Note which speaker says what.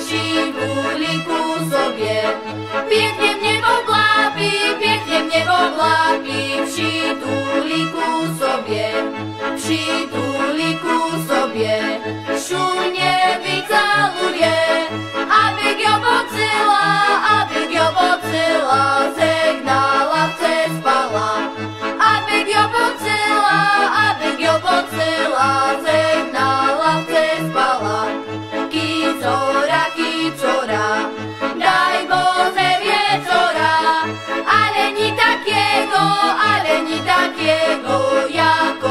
Speaker 1: przytuliku sobie. Pięknie mnie obłapi, pięknie mnie obłapi, przytuliku sobie, przytuliku sobie. Szumnie wycaluje, aby go pocyla, zegnala chce spala. Aby go pocyla, zegnala chce spala. Kicora, kicora, daj Boże wieczora, ale nie takiego, jak